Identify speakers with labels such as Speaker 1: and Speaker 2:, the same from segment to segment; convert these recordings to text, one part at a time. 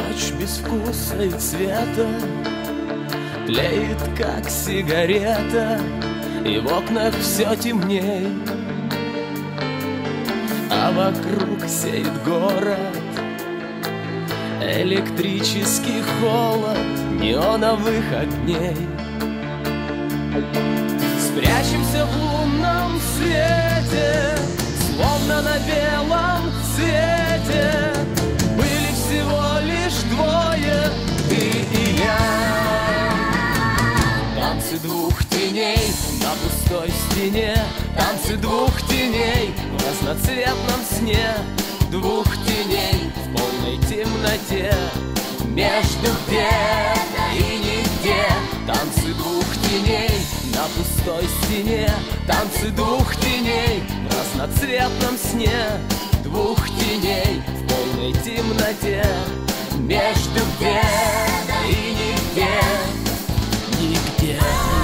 Speaker 1: Ночь без вкуса и цвета тлеет, как сигарета, и в окнах все темней, а вокруг сеет город электрический холод неоновых огней. Спрячемся в лунном свете, словно на белом цвете. Были всего лишь двое, ты и я. Танцы двух теней на пустой стене, танцы двух теней в разноцветном сне. Двух теней в полной темноте, между где-то и нигде. Танцы двух теней на пустой стене, танцы двух теней в разноцветном сне. Двух теней в полной темноте, между где-то и нигде. Нигде, нигде.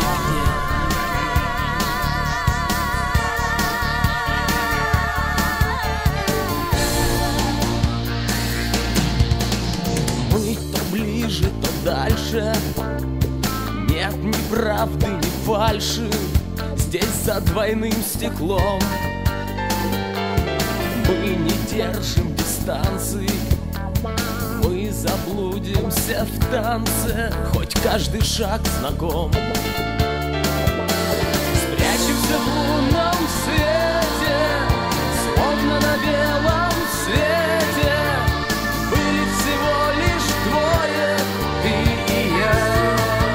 Speaker 1: Мы то ближе, то дальше. Нет ни правды, ни фальши здесь за двойным стеклом. Мы не держим дистанции, мы заблудимся в танце, хоть каждый шаг знаком. Спрячемся в лунном свете, словно на белом свете. Были всего лишь двое, ты и я.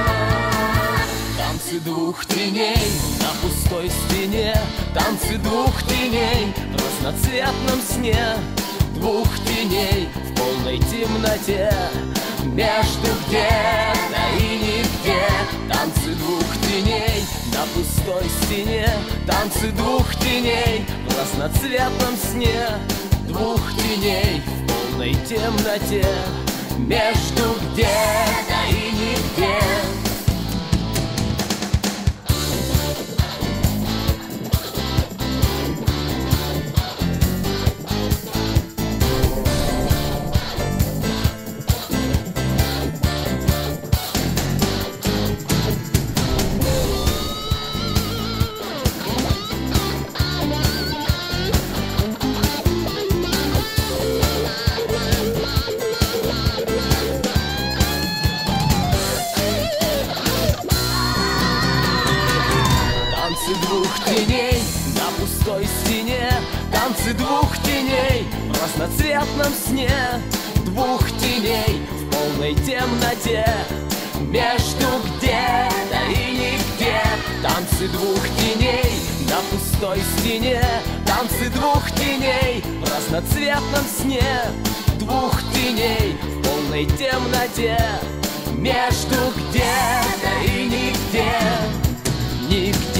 Speaker 1: Танцы двух теней на пустой стене, танцы двух теней в разноцветном сне. Двух теней в полной темноте, между где-то и нигде. Танцы двух теней на пустой стене, танцы двух теней в разноцветном сне. Двух теней в полной темноте, между где-то и нигде. Танцы двух теней на пустой стене, танцы двух теней в разноцветном сне. Двух теней в полной темноте, между где-то и нигде. Танцы двух теней на пустой стене, танцы двух теней в разноцветном сне. Двух теней в полной темноте, между где-то и нигде. Нигде.